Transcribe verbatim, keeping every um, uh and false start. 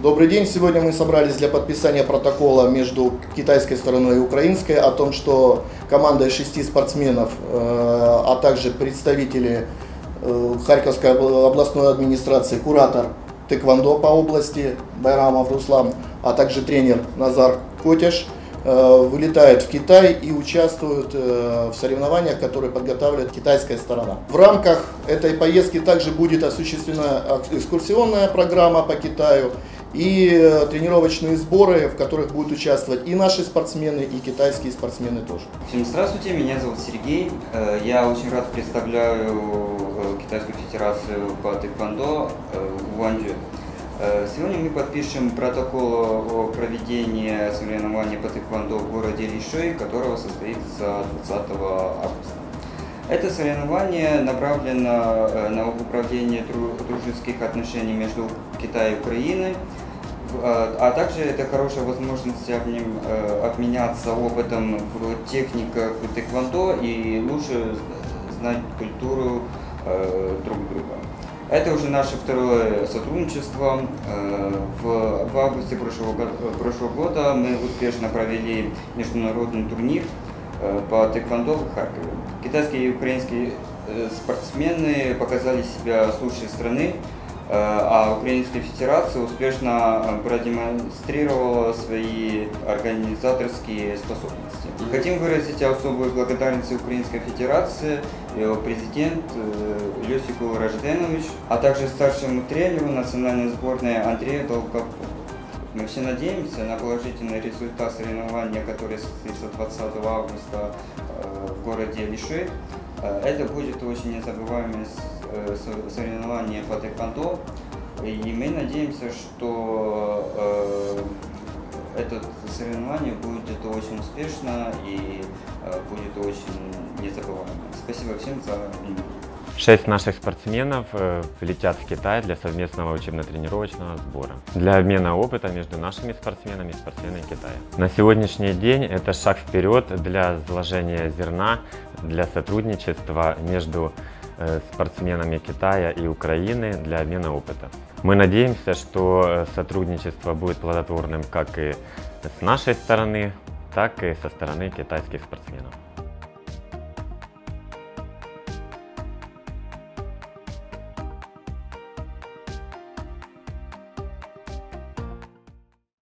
Добрый день! Сегодня мы собрались для подписания протокола между китайской стороной и украинской о том, что команда из шести спортсменов, а также представители Харьковской областной администрации, куратор тэквондо по области Байрамов Руслан, а также тренер Назар Котяш, вылетают в Китай и участвуют в соревнованиях, которые подготавливает китайская сторона. В рамках этой поездки также будет осуществлена экскурсионная программа по Китаю и тренировочные сборы, в которых будут участвовать и наши спортсмены, и китайские спортсмены тоже. Всем здравствуйте, меня зовут Сергей. Я очень рад представляю Китайскую федерацию по тэквондо в Гуанчжоу. Сегодня мы подпишем протокол о проведении соревнований по тэквондо в городе Лишуй, которого состоится двадцатого августа. Это соревнование направлено на управление дружеских отношений между Китаем и Украиной, а также это хорошая возможность обменяться опытом в техниках тэквондо и лучше знать культуру друг друга. Это уже наше второе сотрудничество. В, в августе прошлого, прошлого года мы успешно провели международный турнир по тэквондо в Харькове. Китайские и украинские спортсмены показали себя с лучшей стороны, а Украинская федерация успешно продемонстрировала свои организаторские способности. Хотим выразить особую благодарность Украинской федерации, ее президент Йосику Рожденовичу, а также старшему тренеру национальной сборной Андрею Долгополу. Мы все надеемся на положительный результат соревнования, которое состоится двадцатого августа в городе Лишуй. Это будет очень незабываемое соревнование по тэквондо, и мы надеемся, что это соревнование будет очень успешно и будет очень незабываемо. Спасибо всем за внимание. Шесть наших спортсменов летят в Китай для совместного учебно-тренировочного сбора, для обмена опыта между нашими спортсменами и спортсменами Китая. На сегодняшний день это шаг вперед для заложения зерна, для сотрудничества между спортсменами Китая и Украины для обмена опыта. Мы надеемся, что сотрудничество будет плодотворным как и с нашей стороны, так и со стороны китайских спортсменов.